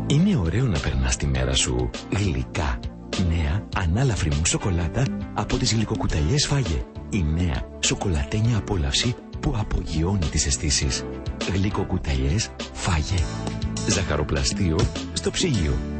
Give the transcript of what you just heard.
Είναι ωραίο να περνάς τη μέρα σου γλυκά. Νέα ανάλαφρη μου σοκολάτα από τις γλυκοκουταλιές Φάγε. Η νέα σοκολατένια απόλαυση που απογειώνει τις αισθήσεις. Γλυκοκουταλιές Φάγε. Ζαχαροπλαστείο στο ψυγείο.